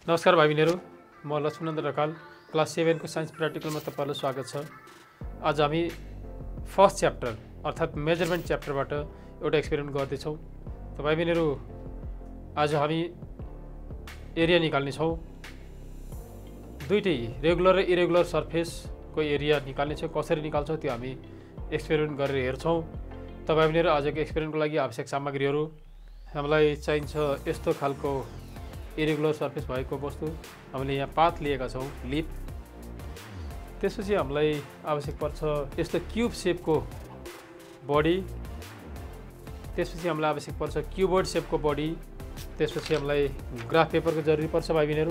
नमस्कार भाइ बहिनीहरू, म लक्ष्मणनन्द ढकाल क्लास 7 को साइन्स प्र्याक्टिकलमा तपाईँलाई स्वागत छ। आज हामी फर्स्ट च्याप्टर अर्थात् मेजरमेन्ट च्याप्टरबाट एउटा एक्सपेरिमेन्ट गर्दैछौँ। त भाइ बहिनीहरू, आज हामी एरिया निकाल्ने छौँ। दुईटै रेगुलर र इरेगुलर सर्फेसको एरिया निकाल्ने छ। कसरी निकाल्छौँ त्यो हामी एक्सपेरिमेन्ट गरेर हेर्छौँ। त भाइ बहिनीहरू, आजको एक्सपेरिमेन्टको लागि आवश्यक सामग्रीहरू हामीलाई चाहिन्छ यस्तो खालको इरेगुलर सर्फेस भएको वस्तु। हामीले यहाँ पात लिएका छौँ, लिप। त्यसपछि हामीलाई आवश्यक पर्छ यस्तो क्युब सेपको बडी। त्यसपछि हामीलाई आवश्यक पर्छ क्युबोइड सेपको बडी। त्यसपछि हामीलाई ग्राफ पेपरको जरुरी पर्छ भाइ बहिनीहरू।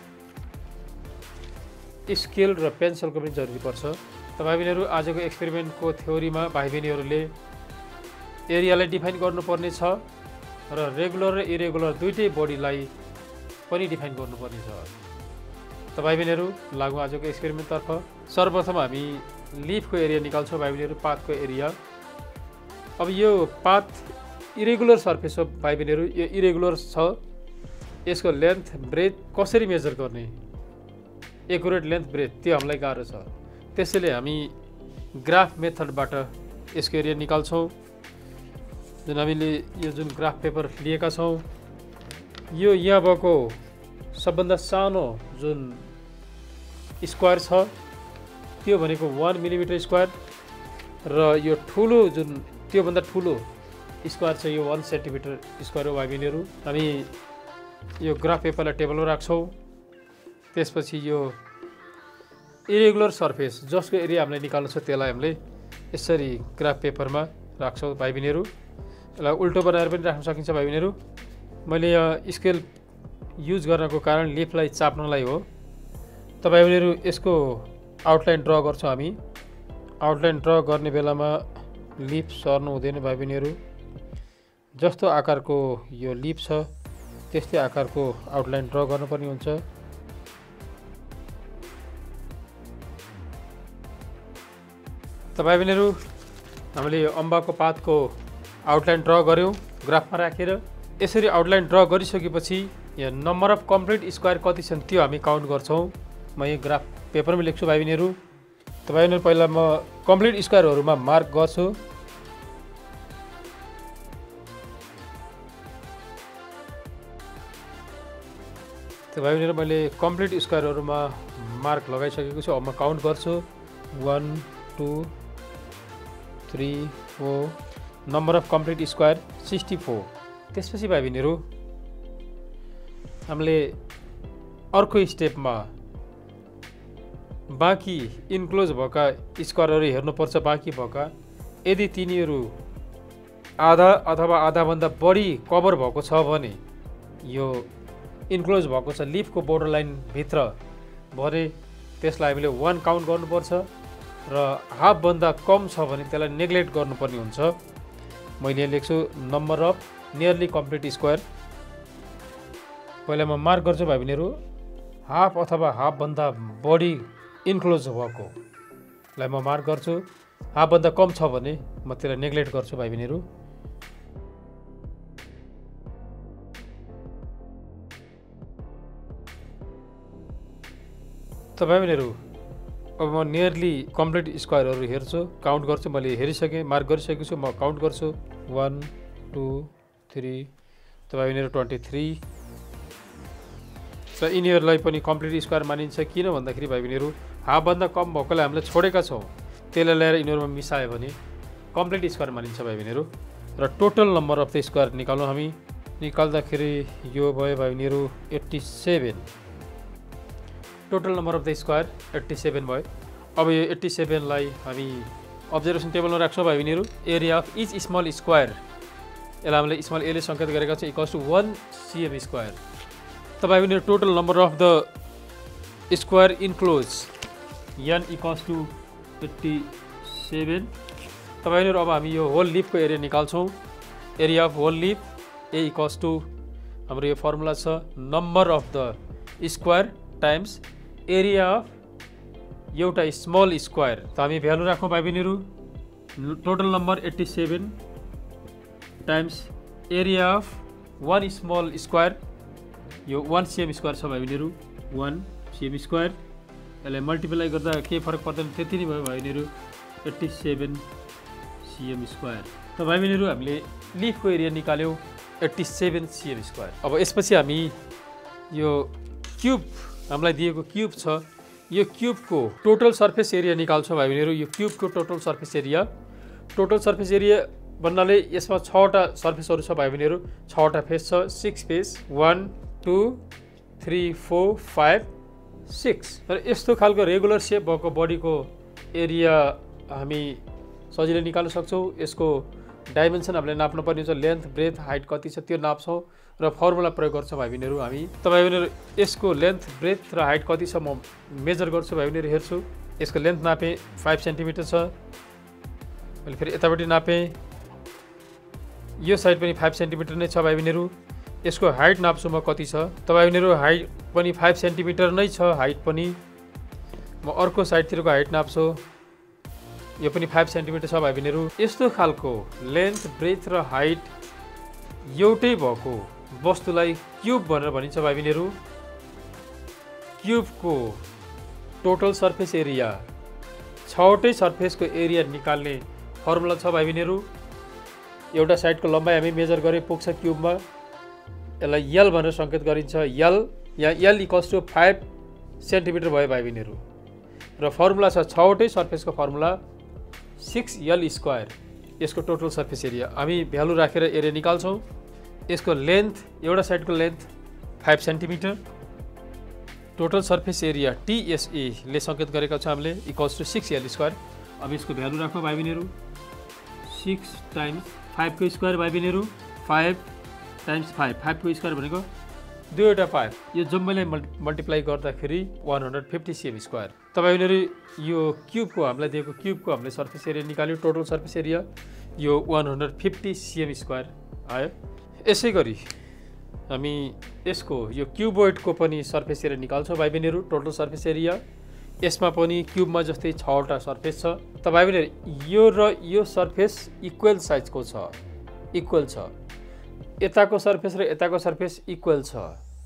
स्केल र पेन्सिलको पनि जरुरी पर्छ। त भाइ बहिनीहरू, आजको एक्सपेरिमेन्टको थ्योरीमा भाइ बहिनीहरूले एरियालाई डिफाइन गर्नुपर्ने छ र रेगुलर र इरेगुलर दुईटै बडीलाई पनि डिफाइन गर्नुपर्ने छ। त भाइ बहिनीहरू, लागौँ आजको एक्सपेरिमेन्टतर्फ। सर्वप्रथम हामी लिफको एरिया निकाल्छौँ भाइ बहिनीहरू, पातको एरिया। अब यो पात इरेगुलर सर्फेस हो भाइ बहिनीहरू, यो इरेगुलर छ। यसको लेन्थ ब्रेथ कसरी मेजर गर्ने, एकुरेट लेन्थ ब्रेथ, त्यो हामीलाई गाह्रो छ। त्यसैले हामी ग्राफ मेथडबाट यसको एरिया निकाल्छौँ। जुन हामीले यो जुन ग्राफ पेपर लिएका छौँ, यो यहाँ भएको सबभन्दा सानो जुन स्क्वायर छ त्यो भनेको 1 मिलिमिटर स्क्वायर, र यो ठुलो जुन त्योभन्दा ठुलो स्क्वायर छ यो 1 सेन्टिमिटर स्क्वायर हो भाइ बहिनीहरू। हामी यो ग्राफ पेपरलाई टेबलमा राख्छौँ। त्यसपछि यो इरेगुलर सर्फेस जसको एरिया हामीलाई निकाल्नु छ त्यसलाई हामीले यसरी ग्राफ पेपरमा राख्छौँ भाइ बहिनीहरू। यसलाई उल्टो बनाएर पनि राख्न सकिन्छ भाइ बहिनीहरू। मैले यहाँ स्केल युज गर्नको कारण लिफलाई चाप्नलाई हो। त भाइ बहिनीहरू, यसको आउटलाइन ड्र गर्छौँ हामी। आउटलाइन ड्र गर्ने बेलामा लिफ सर्नु हुँदैन भाइ बहिनीहरू। जस्तो आकारको यो लिफ छ त्यस्तै आकारको आउटलाइन ड्र गर्नुपर्ने हुन्छ। त भाइ बहिनीहरू, हामीले यो अम्बाको पातको आउटलाइन ड्र गऱ्यौँ ग्राफमा राखेर। यसरी आउटलाइन ड्र गरिसकेपछि यहाँ नम्बर अफ कम्प्लिट स्क्वायर कति छन् त्यो हामी काउन्ट गर्छौँ। म यो ग्राफ पेपरमा लेख्छु भाइ बहिनीहरू। त भाइ बहिनीहरू, पहिला म कम्प्लिट स्क्वायरहरूमा मार्क गर्छु। त भाइ बहिनीहरू, मैले कम्प्लिट स्क्वायरहरूमा मार्क लगाइसकेको छु। अब म काउन्ट गर्छु। 1 2 3 4। Number of complete square 64। त्यसपछि भाइ बहिनीहरू, हामीले अर्को स्टेपमा बाँकी इन्क्लोज भएका स्क्वायरहरू हेर्नुपर्छ। बाँकी भएका यदि तिनीहरू आधा अथवा आधाभन्दा बढी कभर भएको छ भने यो इन्क्लोज भएको छ लिफको बोर्डर लाइनभित्र भने त्यसलाई हामीले 1 काउन्ट गर्नुपर्छ, र हाफभन्दा कम छ भने त्यसलाई नेग्लेक्ट गर्नुपर्ने हुन्छ। मैले यहाँ लेख्छु number of nearly complete square. पहिला म मार्क गर्छु भाइ बहिनीहरू। हाफ अथवा हाफभन्दा बढी इन्क्लोज भएकोलाई म मार्क गर्छु। हाफभन्दा कम छ भने म त्यसलाई नेग्लेक्ट गर्छु भाइ बहिनीहरू। त भाइ बहिनीहरू, अब म नियरली कम्प्लिट स्क्वायरहरू हेर्छु, काउन्ट गर्छु। मैले हेरिसकेँ, मार्क गरिसकेको छु। म काउन्ट गर्छु 1 2 3। त भाइ बहिनीहरू 23। र यिनीहरूलाई पनि कम्प्लिट स्क्वायर मानिन्छ। किन भन्दाखेरि भाइ बहिनीहरू, हाफभन्दा कम भएकोलाई हामीले छोडेका छौँ, त्यसलाई ल्याएर यिनीहरूमा मिसायो भने कम्प्लिट स्क्वायर मानिन्छ भाइ बहिनीहरू। र total number of the square निकाल्नु। हामी निकाल्दाखेरि यो भयो भाइ बहिनीहरू 87। Total number of the square 87 भयो। अब यो 87लाई हामी अब्जर्भेसन टेबलमा राख्छौँ भाइ बहिनीहरू। Area of each small square, यसलाई हामीले स्मल एले सङ्केत गरेका छौँ, इक्वल्स टु 1 cm स्क्वायर। त भाइ बहिनीहरू, total number of the square enclose n equals to 87। त भाइ बहिनीहरू, अब हामी यो होल लिफको एरिया निकाल्छौँ। Area of whole leaf A equals to, हाम्रो यो फर्मुला छ number of the square times area of एउटा स्मल स्क्वायर। त हामी भ्यालु राखौँ भाइ बहिनीहरू। Total number 87 times area of 1 small square यो 1 cm स्क्वायर छ भाइ बहिनीहरू 1 cm स्क्वायर यसलाई मल्टिप्लाई गर्दा के फरक पर्दैन त्यति नै भयो भाइ बहिनीहरू 87 cm स्क्वायर। त भाइ बहिनीहरू हामीले लिफको एरिया निकाल्यौँ 87 cm स्क्वायर। अब यसपछि हामी यो क्युब हामीलाई दिएको क्युब छ यो क्युबको टोटल सर्फेस एरिया निकाल्छौँ भाइ बहिनीहरू। यो क्युबको टोटल सर्फेस एरिया भन्नाले यसमा 6वटा सर्फेसहरू छ भाइ बहिनीहरू 6वटा फेस छ 6 फेस 1 2 3 4 5 6 र यस्तो खालको रेगुलर सेप भएको बडीको एरिया हामी सजिलै निकाल्न सक्छौँ। यसको डाइमेन्सन हामीले नाप्नु पर्ने हुन्छ लेन्थ ब्रेथ हाइट कति छ त्यो नाप्छौँ र फर्मुला प्रयोग गर्छौँ भाइ बहिनीहरू हामी। त भाइ बहिनीहरू यसको लेन्थ ब्रेथ र हाइट कति छ म मेजर गर्छु भाइ बहिनीहरू हेर्छु। यसको लेन्थ नापेँ 5 सेन्टिमिटर छ मैले फेरि यतापट्टि नापेँ यो साइड पनि 5 सेन्टिमिटर नै छ भाइ बहिनीहरू। यसको हाइट नाप्छु म कति छ त भाइ बहिनीहरू हाइट पनि 5 सेन्टिमिटर नै छ हाइट पनि। म अर्को साइडतिरको हाइट नाप्छु यो पनि 5 सेन्टिमिटर छ भाइ बहिनीहरू। यस्तो खालको लेन्थ ब्रेथ र हाइट एउटै भएको वस्तुलाई क्युब भनेर भनिन्छ भाइ बहिनीहरू। क्युबको टोटल सर्फेस एरिया 6वटै सर्फेसको एरिया निकाल्ने फर्मुला छ भाइ बहिनीहरू। एउटा साइडको लम्बाइ हामी मेजर गरे पुग्छ क्युबमा यसलाई यल भनेर सङ्केत गरिन्छ यल या यल इक्वल्स टु 5 सेन्टिमिटर भयो भाइ बहिनीहरू र फर्मुला छ 6वटै सर्फेसको फर्मुला 6l स्क्वायर। यसको टोटल सर्फेस एरिया हामी भ्यालु राखेर एरिया निकाल्छौँ। यसको लेन्थ एउटा साइडको length 5 centimetre total surface area TSA ले सङ्केत गरेका छौँ हामीले इक्वल्स टु 6l स्क्वायर। अब यसको भ्यालु राखौँ भाइ बहिनीहरू 6 टाइम्स 5 को स्क्वायर भाइ बहिनीहरू 5 टाइम्स 5 को स्क्वायर भनेको 2 5 यो जम्मैलाई मल्टिप्लाई गर्दाखेरि 150 cm स्क्वायर। त भाइ बहिनीहरू यो क्युबको हामीलाई दिएको क्युबको हामीले सर्फेस एरिया निकाल्यो टोटल सर्फेस एरिया यो 150 cm स्क्वायर आयो। यसै गरी हामी यसको यो क्युबोइडको पनि सर्फेस एरिया निकाल्छौँ भाइ बहिनीहरू टोटल सर्फेस एरिया। यसमा पनि क्युबमा जस्तै 6वटा सर्फेस छ। त भाइ बहिनीहरू यो र यो सर्फेस इक्वल साइजको छ इक्वल छ यताको सर्फेस र यताको सर्फेस इक्वल छ।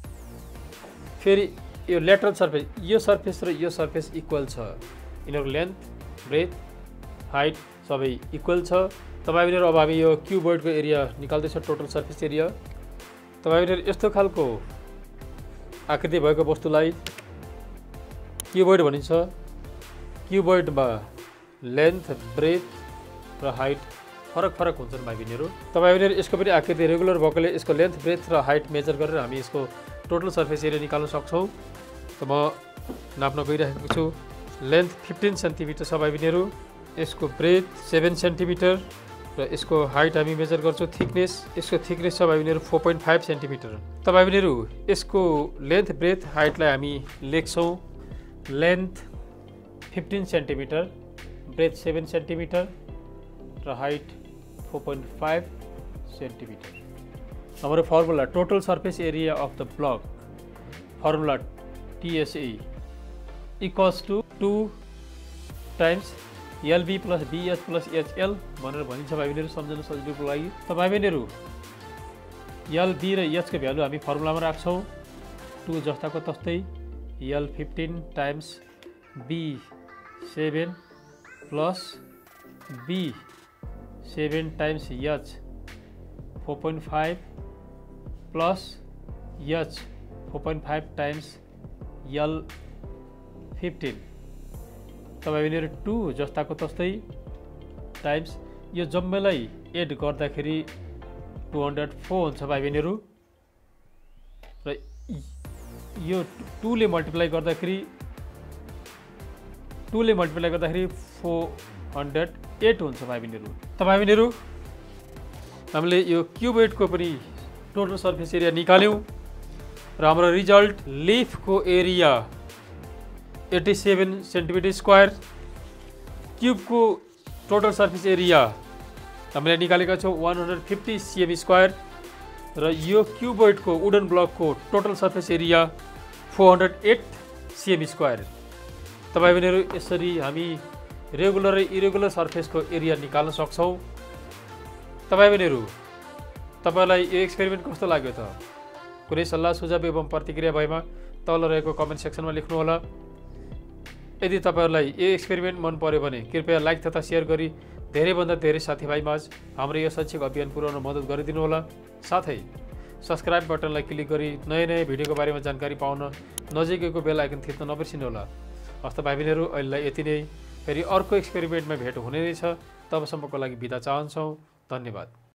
फेरि यो लेटरल सर्फेस यो सर्फेस र यो सर्फेस इक्वल छ यिनीहरूको लेन्थ ब्रेथ हाइट सबै इक्वल छ। त भाइ बहिनीहरू अब हामी यो क्युबोइडको एरिया निकाल्दैछ टोटल सर्फेस एरिया। त भाइ बहिनीहरू यस्तो खालको आकृति भएको वस्तुलाई क्युबोइड भनिन्छ। क्युबोइडमा लेन्थ ब्रेथ र हाइट फरक हुन्छन् भाइ बहिनीहरू। त भाइ बहिनीहरू यसको पनि आकृति रेगुलर भएकोले यसको लेन्थ ब्रेथ र हाइट मेजर गरेर हामी यसको टोटल सर्फेस एरिया निकाल्न सक्छौँ। त म नाप्न गइरहेको छु लेन्थ 15 सेन्टिमिटर छ भाइ बहिनीहरू यसको ब्रेथ 7 सेन्टिमिटर र यसको हाइट हामी मेजर गर्छौँ थिकनेस यसको थिकनेस छ भाइ बहिनीहरू 4.5 सेन्टिमिटर। त भाइ बहिनीहरू यसको लेन्थ ब्रेथ हाइटलाई हामी लेख्छौँ लेन्थ 15 सेन्टिमिटर ब्रेथ 7 सेन्टिमिटर र हाइट 4.5 सेन्टिमिटर। हाम्रो formula total surface area of the block formula TSA equals to 2 times LB plus BH plus HL भनेर भनिन्छ भाइ बहिनीहरू सम्झन सजिलोको लागि। त भाइ बहिनीहरू LB र H को भ्यालु हामी फर्मुलामा राख्छौँ 2 जस्ताको तस्तै L 15 times B 7 plus B 7 times H 4.5 plus H 4.5 times L 15। त भाइ बहिनीहरू 2 जस्ताको तस्तै टाइम्स यो जम्मैलाई एड गर्दाखेरि 204 हुन्छ भाइ बहिनीहरू र यो 2 ले मल्टिप्लाई गर्दाखेरि 408 हुन्छ भाइ बहिनीहरू। त भाइ बहिनीहरू हामीले यो क्युबोइडको पनि टोटल सर्फेस एरिया निकाल्यौँ र हाम्रो रिजल्ट लिफको एरिया 87 सेन्टिमिटर स्क्वायर क्युबको टोटल सर्फेस एरिया हामीले निकालेका छौँ 150 cm स्क्वायर र यो क्युबोइडको वुडन ब्लकको total surface area 408 cm square. त भाइ बहिनीहरू यसरी हामी रेगुलर र इरेगुलर सर्फेसको एरिया निकाल्न सक्छौँ। त भाइ बहिनीहरू तपाईलाई यो एक्सपेरिमेन्ट कस्तो लाग्यो त कुनै सल्लाह सुझाव एवं प्रतिक्रिया भएमा तल रहेको कमेन्ट सेक्सनमा लेख्नुहोला। यदि तपाईँहरूलाई यो एक्सपेरिमेन्ट मन पर्यो भने कृपया लाइक तथा सेयर गरी धेरैभन्दा धेरै साथीभाइमाझ हाम्रो यो शैक्षिक अभियान पुर्याउन मद्दत गरिदिनुहोला। साथै सब्सक्राइब बटनलाई क्लिक गरी नयाँ नयाँ भिडियोको बारेमा जानकारी पाउन नजिकैको बेल आइकन थिच्न नबिर्सिनुहोला। हस्त भाइ बहिनीहरू, अहिलेलाई यति नै। फेरि अर्को एक्सपेरिमेन्टमा भेट हुने नै छ। तबसम्मको लागि बिदा चाहन्छौँ। धन्यवाद।